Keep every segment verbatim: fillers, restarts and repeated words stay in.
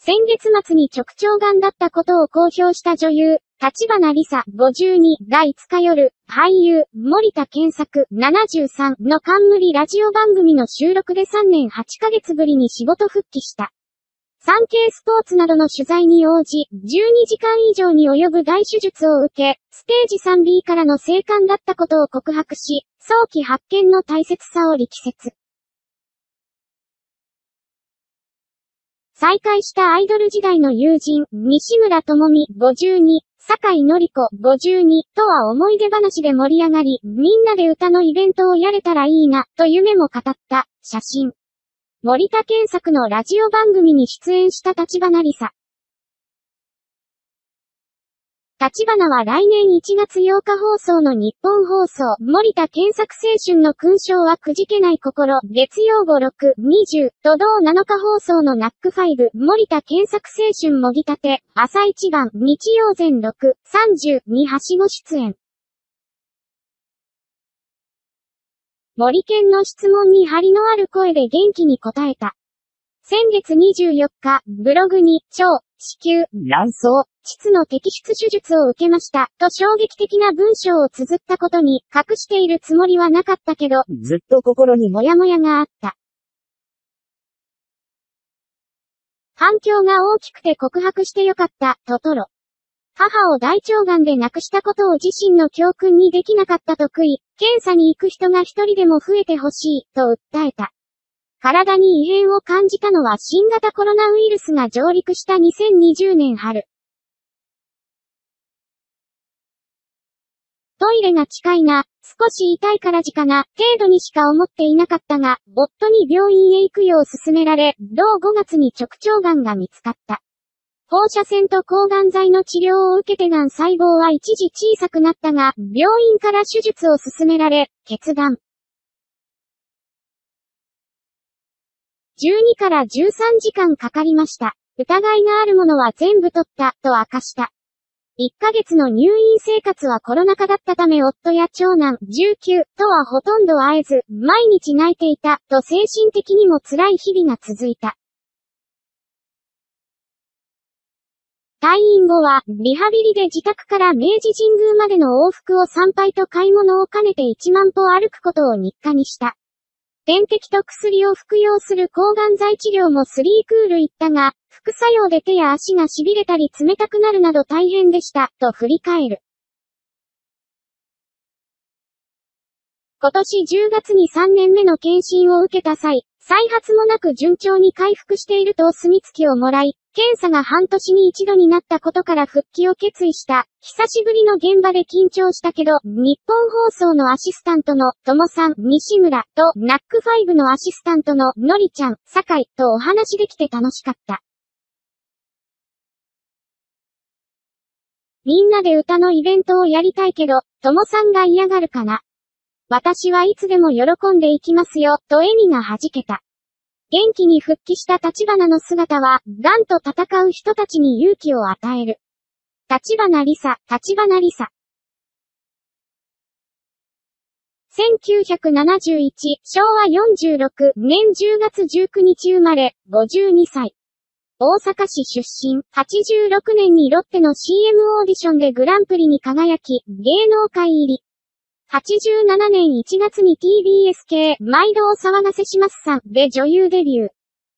先月末に直腸がんだったことを公表した女優、立花梨沙ごじゅうにがいつか夜、俳優、森田健作ななじゅうさんの冠ラジオ番組の収録でさんねんはちかげつぶりに仕事復帰した。サンケイスポーツなどの取材に応じ、じゅうにじかん以上に及ぶ大手術を受け、ステージ スリービー からの生還だったことを告白し、早期発見の大切さを力説。再会したアイドル時代の友人、西村智美ごじゅうに、酒井紀子ごじゅうにとは思い出話で盛り上がり、みんなで歌のイベントをやれたらいいな、と夢も語った、写真。森田健作のラジオ番組に出演した立花梨沙。立花は来年いちがつようか放送の日本放送、森田健作青春の勲章はくじけない心、月曜ごろく、にじゅう、と同なのか放送のナックファイブ、森田健作青春もぎたて、朝一番、日曜前ろく、さんじゅうにはしご出演。森健の質問に張りのある声で元気に答えた。先月にじゅうよっか、ブログに、腸、子宮、卵巣、膣の摘出手術を受けました、と衝撃的な文章を綴ったことに、隠しているつもりはなかったけど、ずっと心にモヤモヤがあった。反響が大きくて告白してよかった、とトロ。母を大腸がんで亡くしたことを自身の教訓にできなかったと悔い、検査に行く人が一人でも増えてほしい、と訴えた。体に異変を感じたのは新型コロナウイルスが上陸したにせんにじゅうねん春。トイレが近いな、少し痛いから時かな、程度にしか思っていなかったが、夫に病院へ行くよう勧められ、同ごがつに直腸がんが見つかった。放射線と抗がん剤の治療を受けてがん細胞は一時小さくなったが、病院から手術を勧められ、決断。じゅうにからじゅうさんじかんかかりました。疑いがあるものは全部取った、と明かした。いっかげつの入院生活はコロナ禍だったため夫や長男じゅうきゅうとはほとんど会えず、毎日泣いていた、と精神的にも辛い日々が続いた。退院後は、リハビリで自宅から明治神宮までの往復を参拝と買い物を兼ねていちまんぽ歩くことを日課にした。点滴と薬を服用する抗がん剤治療もスリークール行ったが、副作用で手や足が痺れたり冷たくなるなど大変でした、と振り返る。今年じゅうがつにさんねんめの検診を受けた際、再発もなく順調に回復しているとお墨付きをもらい、検査が半年に一度になったことから復帰を決意した。久しぶりの現場で緊張したけど、日本放送のアシスタントのともさん、西村とナックファイブのアシスタントののりちゃん、酒井とお話できて楽しかった。みんなで歌のイベントをやりたいけど、ともさんが嫌がるかな。私はいつでも喜んでいきますよ、と笑みが弾けた。元気に復帰した立花の姿は、癌と戦う人たちに勇気を与える。立花梨沙、立花梨沙。せんきゅうひゃくななじゅういち、しょうわよんじゅうろくねんじゅうがつじゅうくにち生まれ、ごじゅうにさい。大阪市出身、はちじゅうろくねんにロッテの シーエム オーディションでグランプリに輝き、芸能界入り。はちじゅうななねんいちがつに ティービーエス 系、毎度お騒がせしますさんで女優デビュー。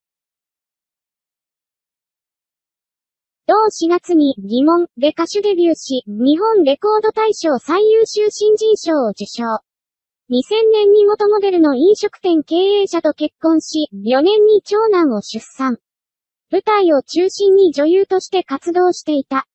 同しがつに疑問で歌手デビューし、日本レコード大賞最優秀新人賞を受賞。にせんねんに元モデルの飲食店経営者と結婚し、よねんに長男を出産。舞台を中心に女優として活動していた。